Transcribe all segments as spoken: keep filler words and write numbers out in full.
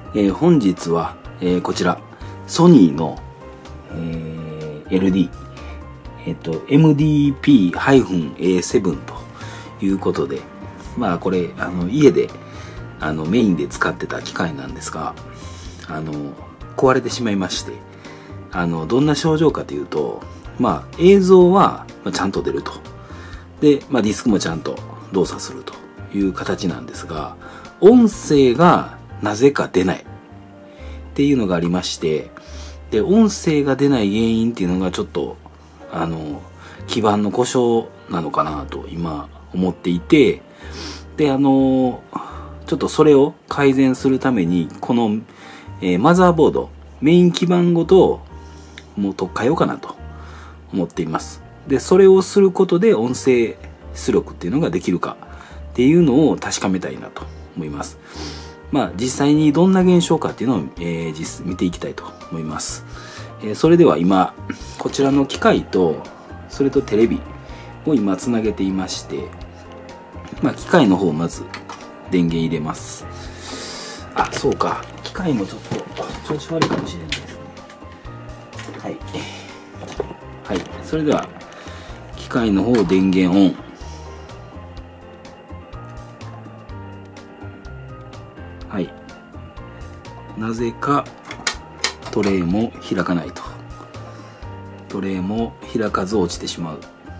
えー、本日は、えー、こちらソニーの、えー、エルディー、えっと エムディーピーエーセブン ということで、まあこれあの家であのメインで使ってた機械なんですが、あの壊れてしまいまして、あのどんな症状かというと、まあ映像はちゃんと出ると、で、まあ、ディスクもちゃんと動作するという形なんですが、音声がなぜか出ないっていうのがありまして、で音声が出ない原因っていうのがちょっとあの基板の故障なのかなと今思っていて、であのちょっとそれを改善するためにこの、えー、マザーボードメイン基板ごともう取っ替えようかなと思っています。でそれをすることで音声出力っていうのができるかっていうのを確かめたいなと思います。まあ実際にどんな現象かっていうのを、えー、実見ていきたいと思います。えー、それでは今こちらの機械とそれとテレビを今つなげていまして、まあ機械の方まず電源入れます。あ、そうか、機械もちょっと調子悪いかもしれないですね。はいはい、それでは機械の方電源オン。はい、なぜかトレイも開かないと。トレイも開かず落ちてしまう。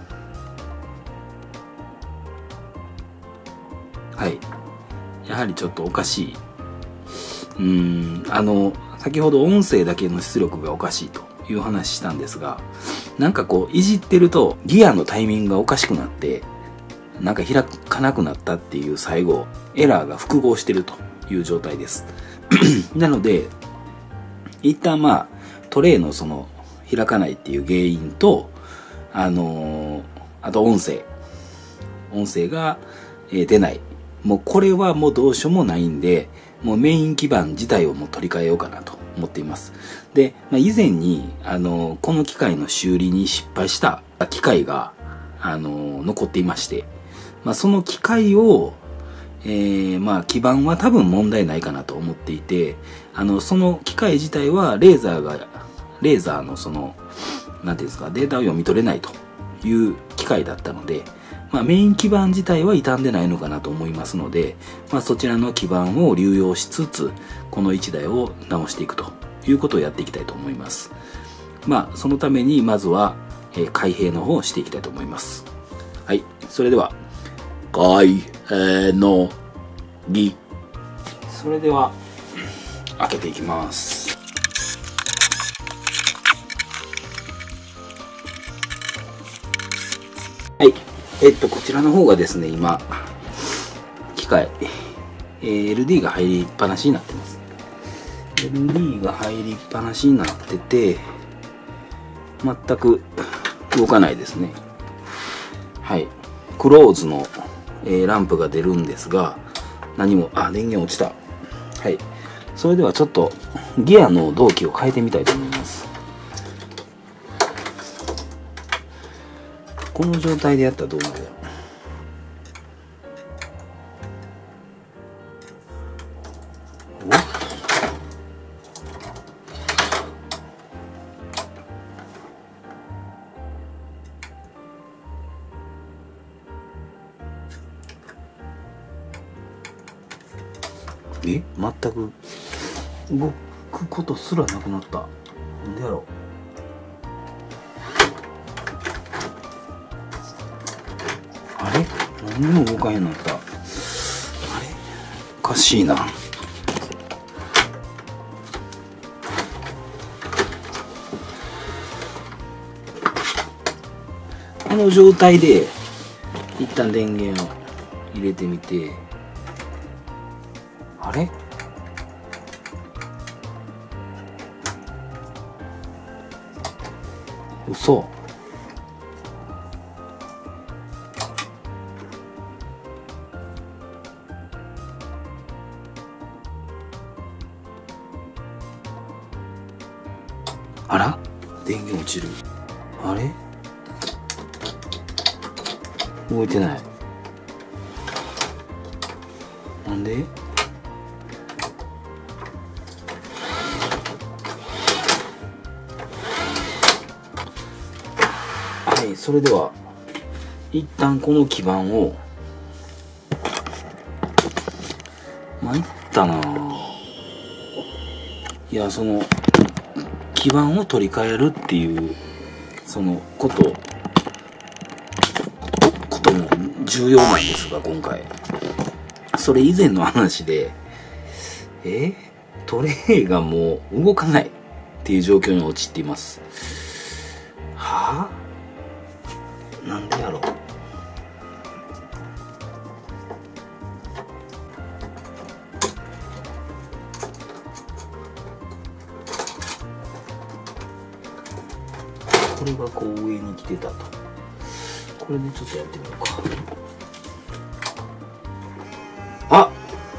はい、やはりちょっとおかしい。うーん、あの先ほど音声だけの出力がおかしいという話したんですが、なんかこういじってるとギアのタイミングがおかしくなってなんか開かなくなったっていう、最後エラーが複合してるという状態ですなので一旦まあトレイのその開かないっていう原因と、あのー、あと音声音声が出ない、もうこれはもうどうしようもないんで、もうメイン基板自体をもう取り替えようかなと思っています。で、まあ、以前にあのこの機械の修理に失敗した機械があの残っていまして、まあ、その機械を、えー、まあ基板は多分問題ないかなと思っていて、あのその機械自体はレーザーがレーザーのそのなんていうんですか、データを読み取れないという機械だったので、まあ、メイン基板自体は傷んでないのかなと思いますので、まあ、そちらの基板を流用しつつこのいちだいを直していくということをやっていきたいと思います。まあそのためにまずは、えー、開閉の方をしていきたいと思います。はい、それでは開閉の儀。それでは開けていきます。はい、えっとこちらの方がですね、今機械、えー、エルディー が入りっぱなしになってます。 エルディー が入りっぱなしになってて全く動かないですね。はい、クローズの、えー、ランプが出るんですが何も、あ、電源落ちた。はい、それではちょっとギアの動機を変えてみたいと思います。この状態でやったらどうなるやろ。え、全く動くことすらなくなった。なんでやろう。あれ、何にも動かへんなった。あれ、おかしいな。この状態で一旦電源を入れてみて、あれ、嘘。あら、電源落ちる。あれ、動いてない。なんで？ それでは一旦この基板を、まいったなぁ。いや、その基板を取り替えるっていうそのことことも重要なんですが、今回それ以前の話で、えトレイがもう動かないっていう状況に陥っています。はあ、なんでやろう。これがこう上に来てたと。これでちょっとやってみようか。あ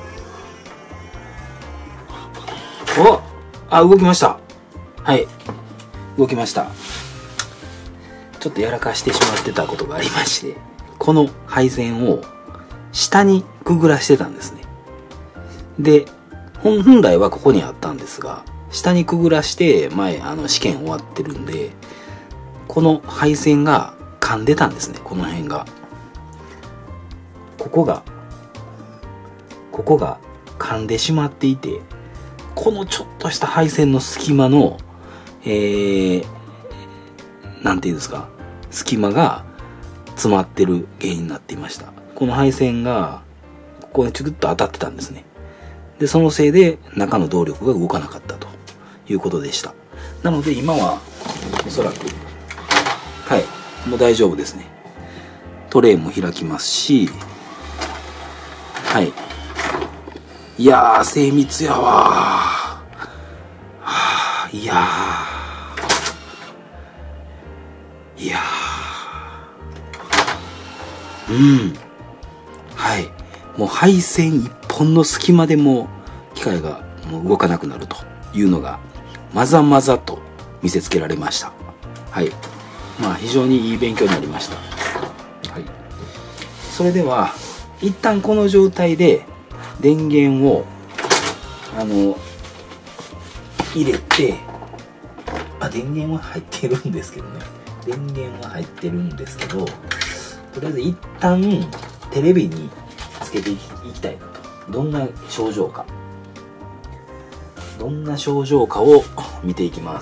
おあ、動きました。はい。動きました。ちょっとやらかしてしまってたことがありまして、この配線を下にくぐらしてたんですね。で、本来はここにあったんですが、下にくぐらして前、あの試験終わってるんで、この配線が噛んでたんですね、この辺が。ここが、ここが噛んでしまっていて、このちょっとした配線の隙間の、えー、なんていうんですか、隙間が詰まってる原因になっていました。この配線が、ここにちょっと当たってたんですね。で、そのせいで中の動力が動かなかったということでした。なので今は、おそらく、はい、もう大丈夫ですね。トレイも開きますし、はい。いやー、精密やわー。はあ、いやー。いやー。うん。はい。もう配線一本の隙間でも機械がもう動かなくなるというのがまざまざと見せつけられました。はい。まあ非常にいい勉強になりました。はい。それでは一旦この状態で電源をあの入れて、あ、電源は入ってるんですけどね。電源は入ってるんですけど、とりあえず一旦テレビにつけていきたいなと。どんな症状か。どんな症状かを見ていきます。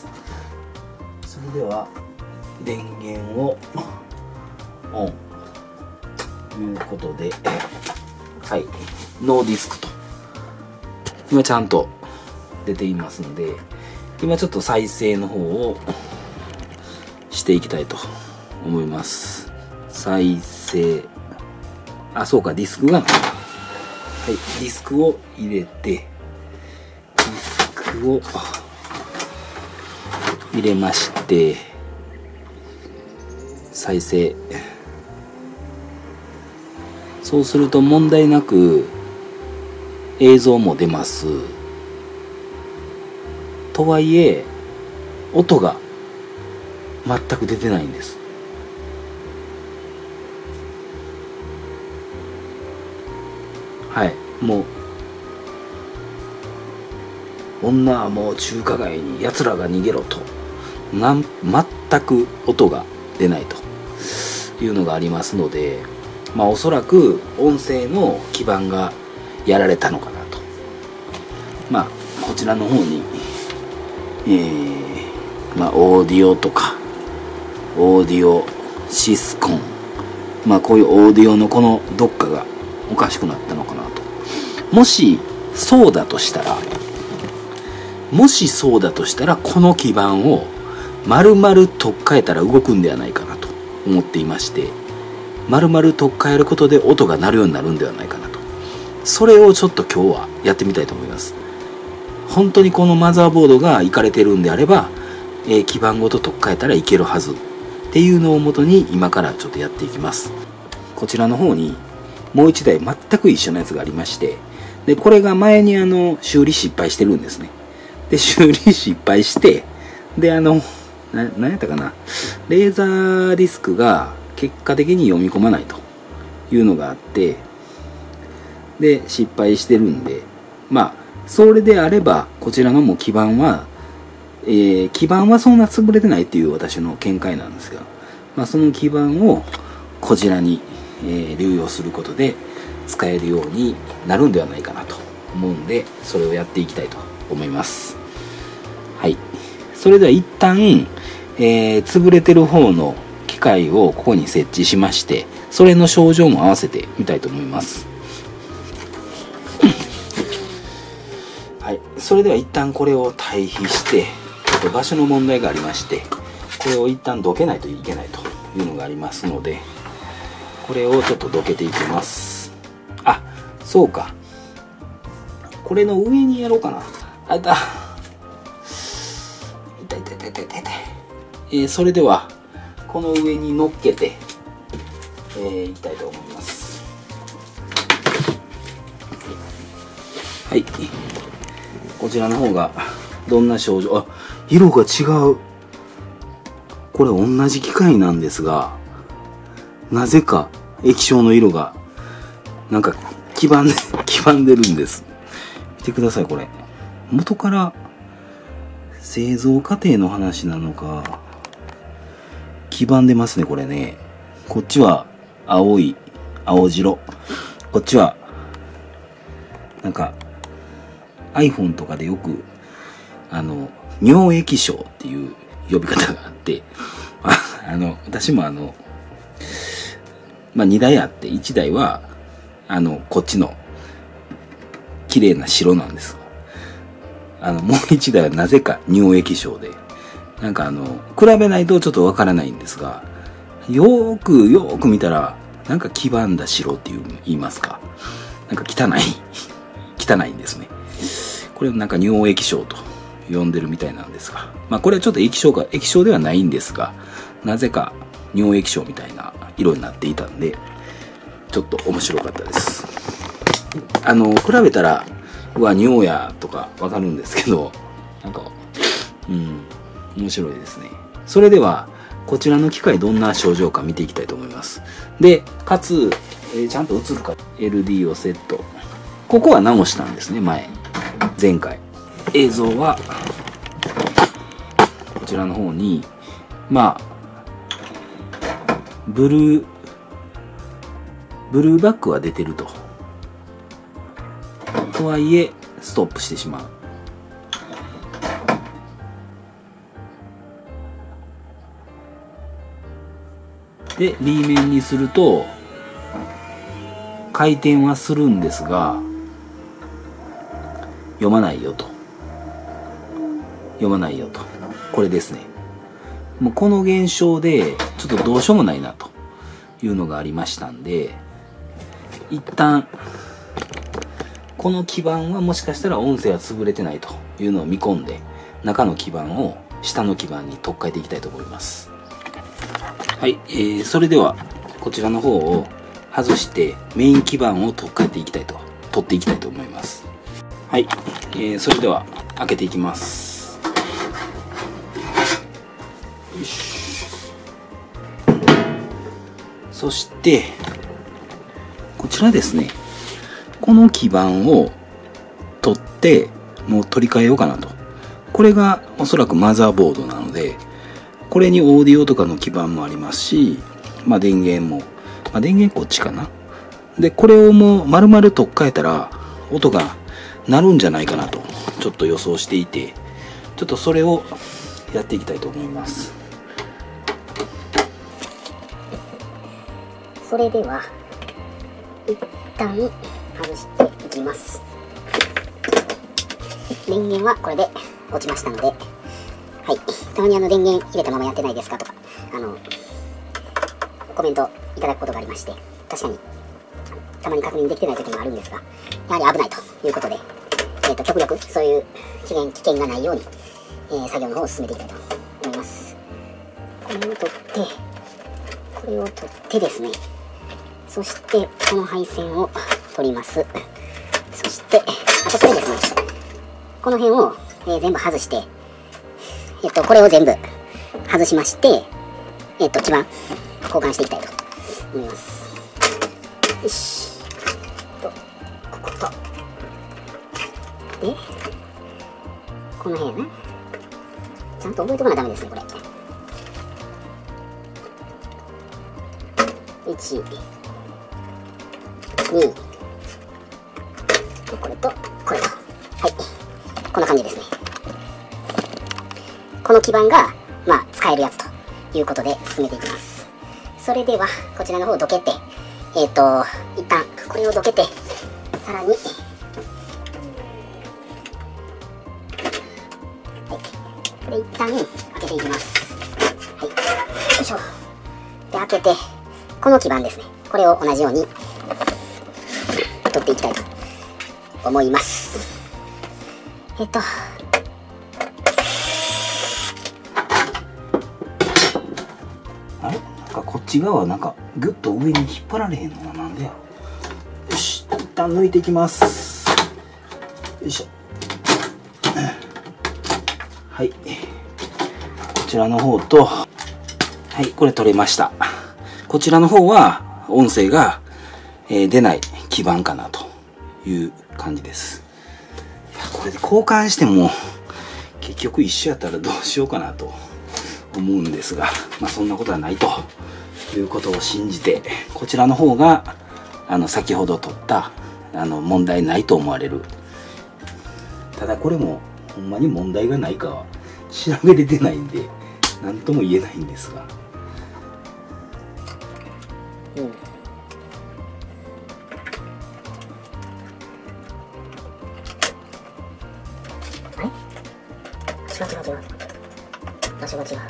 それでは電源をオンということで、はい、ノーディスクと今ちゃんと出ていますので、今ちょっと再生の方をしていきたいと思います。再生、あ、そうか、ディスクがない。はい、ディスクを入れて、ディスクを入れまして、再生。そうすると問題なく映像も出ます。とはいえ音が全く出てないんです。はい、もう女はもう中華街に奴らが逃げろと、なん全く音が出ないというのがありますので、まあおそらく音声の基盤がやられたのかなと。まあこちらの方に、えー、まあオーディオとかオーディオシスコン、まあこういうオーディオのこのどっかがおかしくなったのかなと。もしそうだとしたらもしそうだとしたらこの基盤を丸々取っ替えたら動くんではないかなと思っていまして、丸々取っ替えることで音が鳴るようになるんではないかなと。それをちょっと今日はやってみたいと思います。本当にこのマザーボードがいかれてるんであれば、えー、基板ごと取っ替えたらいけるはずっていうのをもとに今からちょっとやっていきます。こちらの方にもう一台全く一緒のやつがありまして、でこれが前にあの修理失敗してるんですね。で修理失敗して、であのな何やったかな、レーザーディスクが結果的に読み込まないというのがあって、で失敗してるんで、まあそれであればこちらのもう基板は、えー、基板はそんな潰れてないっていう私の見解なんですが、 まあ、その基板をこちらに、えー、流用することで使えるようになるんではないかなと思うんで、それをやっていきたいと思います。はい、それでは一旦、えー、潰れてる方の機械をここに設置しまして、それの症状も合わせてみたいと思います。はい、それでは一旦これを退避して、場所の問題がありまして、これを一旦どけないといけないというのがありますので、これをちょっとどけていきます。あ、そうか、これの上にやろうかな。あいた痛い痛い痛い痛い痛い、えー、それではこの上に乗っけて、えー、いきたいと思います。はい、こちらの方がどんな症状、あ、色が違う。これ同じ機械なんですが、なぜか液晶の色がなんか黄ばんで黄ばんでるんです。見てください、これ元から製造過程の話なのか黄ばんでますね、これね。こっちは青い青白、こっちはなんか iPhone とかでよくあの尿液晶っていう呼び方があって、あの私もあのまあにだいあって、いちだいはあのこっちの綺麗な白なんです。あのもういちだいはなぜか尿液晶で、なんかあの比べないとちょっとわからないんですが、よーくよーく見たらなんか黄ばんだ白っていう言いますか、なんか汚い汚いんですね。これをなんか尿液晶と呼んでるみたいなんですが、まあこれはちょっと液晶か液晶ではないんですが、なぜか尿液晶みたいな色になっていたんで、ちょっと面白かったです。あの比べたらうわ尿やとかわかるんですけど、なんかうん面白いですね。それではこちらの機械どんな症状か見ていきたいと思います。でかつ、えー、ちゃんと映るか エルディー をセット、ここは直したんですね。前前回映像はこちらの方に、まあブルーブルーバックは出てると。とはいえストップしてしまう。で B 面にすると回転はするんですが読まないよと。読まないよと。これですね。もうこの現象でちょっとどうしようもないなというのがありましたんで、一旦この基板はもしかしたら音声は潰れてないというのを見込んで、中の基板を下の基板に取っ替えていきたいと思います。はい、えー、それではこちらの方を外してメイン基板を取っ替えていきたいと取っていきたいと思います。はい、えー、それでは開けていきます。よし。そしてこちらですね、この基板を取ってもう取り替えようかなと。これがおそらくマザーボードなので、これにオーディオとかの基板もありますし、まあ電源も、まあ電源こっちかな。でこれをもう丸々取っ替えたら音が鳴るんじゃないかなとちょっと予想していて、ちょっとそれをやっていきたいと思います。 それでは一旦外していきます。電源はこれで落ちましたので、はい、たまにあの電源入れたままやってないですかとかあのコメントいただくことがありまして、確かにたまに確認できてない時もあるんですが、やはり危ないということで、えー、と極力そういう危険危険がないように、えー、作業の方を進めていきたいと思います。これを取ってこれを取ってですね、そしてこの配線を取ります。そしてあとこれですね、この辺を、えー、全部外して、えっとこれを全部外しまして、えっと基板交換していきたいと思います。よしとこことでこの辺やね、ちゃんと覚えておかなダメですね。これいち、に、これとこれと、はい、こんな感じですね。この基板がまあ使えるやつということで進めていきます。それではこちらの方をどけて、えっと一旦これをどけて、さらに、はい、これ一旦開けていきます。はい、よいしょ。で、開けて、この基板ですね、これを同じように取っていきたいと思います。えっとあれ、なんかこっち側なんかグッと上に引っ張られへんのはなんでやろ。よし、一旦抜いていきます。よいしょ。はい、こちらの方と、はい、これ取れました。こちらの方は音声が、えー、出ない基板かなという感じです。いや、これで交換しても結局一緒やったらどうしようかなと思うんですが、まあそんなことはないということを信じて、こちらの方があの先ほど取ったあの問題ないと思われる。ただこれもほんまに問題がないかは調べれてないんで何とも言えないんですが、 うん、あれ？違う違う違う、場所が違う。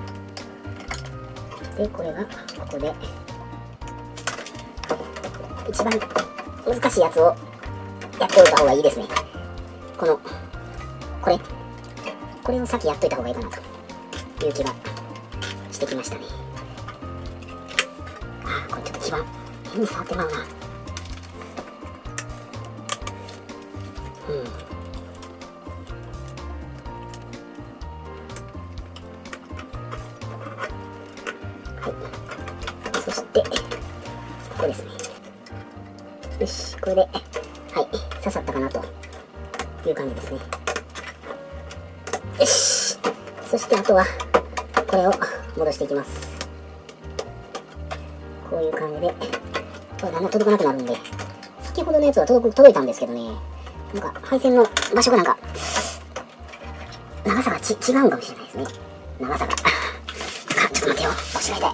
で、これがここで一番難しいやつをやっておいた方がいいですね。このこれこれを先やっといた方がいいかなという気がしてきましたね。ああ、これちょっと基板変に触ってまうな。うん、はい、そしてここですね。よし、これで、はい、刺さったかなという感じですね。よし、そしてあとはこれを戻していきます。こういう感じで、これだんだん届かなくなるんで、先ほどのやつは届く届いたんですけどね、なんか配線の場所がなんか長さがち違うんかもしれないですね。長さが。あ、ちょっと待ってよ、腰が痛い。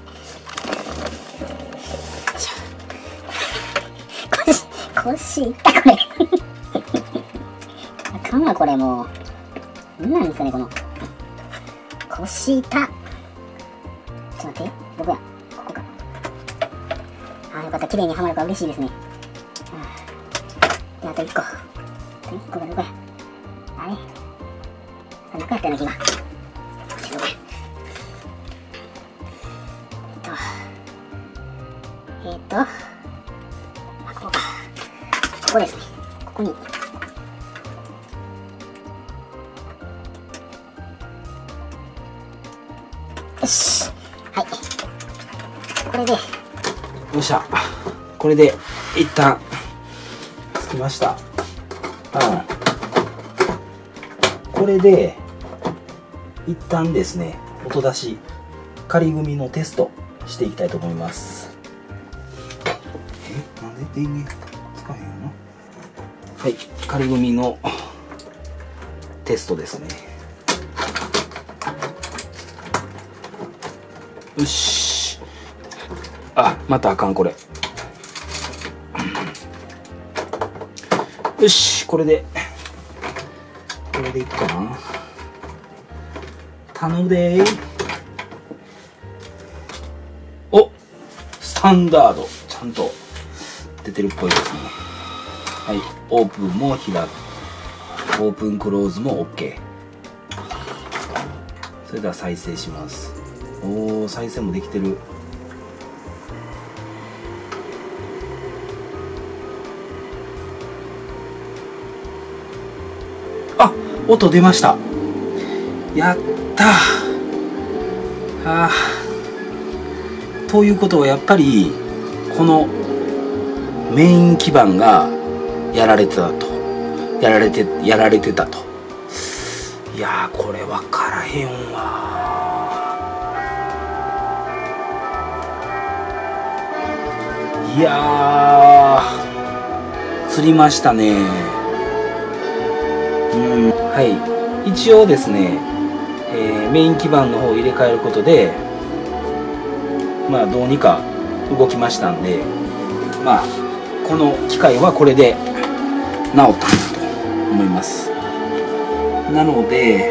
腰いったこれあかんわこれ、もうなんなんですかねこの腰いた。ちょっと待って、どこや、ここか。あー、よかった、綺麗にはまるから嬉しいですね。で、あといっこ、あといっこがどこや、あれ中やったような気が。こっちどこや、えっとえっとあ、ここか、ここですね。ここによし、はい、これでよっしゃ、これで一旦つきました。うん、これで一旦ですね、音出し仮組のテストしていきたいと思います。え、なんで電源つかへんの？はい、仮組のテストですね。よし、あ、またあかんこれ。よし、これでこれでいくかな。頼むでー。お、スタンダードちゃんと出てるっぽいですね。はい、オープンも開く、オープンクローズも OK。 それでは再生します。おー、再生もできてる。あ、音出ました。やったー。あー、ということはやっぱりこのメイン基板がやられてたとやられてやられてたと。いやー、これ分からへんわ。 いやー釣りましたね。うん、はい、一応ですね、えー、メイン基板の方を入れ替えることでまあどうにか動きましたんで、まあこの機械はこれで治ったかなと思います。なので、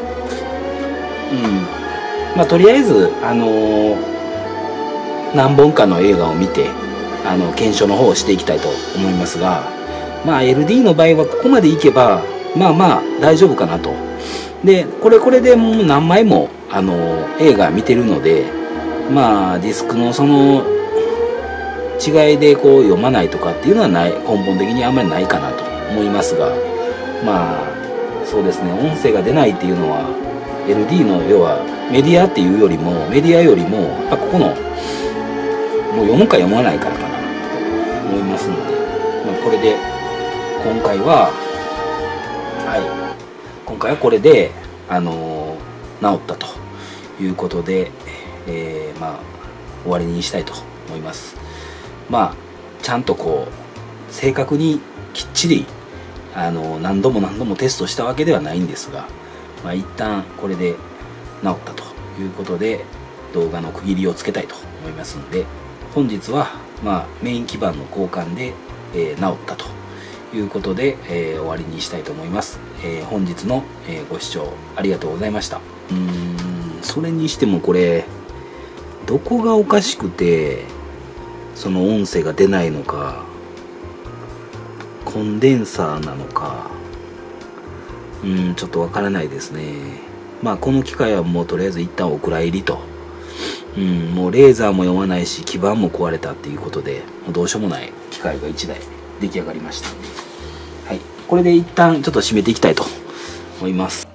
うん、まあとりあえずあのー、何本かの映画を見てあの検証の方をしていきたいと思いますが、まあ エルディー の場合はここまでいけばまあまあ大丈夫かなと。でこれこれでもう何枚もあの映画見てるので、まあディスクのその違いでこう読まないとかっていうのはない、根本的にあんまりないかなと思いますが、まあそうですね、音声が出ないっていうのは エルディー の要はメディアっていうよりもメディアよりもやっぱここのもう読むか読まないからかなと思いますので、まあ、これで今回ははい今回はこれであのー、治ったということで、えー、まあ終わりにしたいと思います。まあちゃんとこう正確にきっちりあの何度も何度もテストしたわけではないんですが、まあ、一旦これで治ったということで動画の区切りをつけたいと思いますので、本日は、まあ、メイン基板の交換で、えー、治ったということで、えー、終わりにしたいと思います。えー、本日の、えー、ご視聴ありがとうございました。うーんそれにしてもこれどこがおかしくてその音声が出ないのか、コンデンサーなのか、うーんちょっとわからないですね。まあこの機械はもうとりあえず一旦お蔵入りと、うん、もうレーザーも読まないし基板も壊れたっていうことでもうどうしようもない機械がいちだい出来上がりましたんで、はい、これで一旦ちょっと締めていきたいと思います。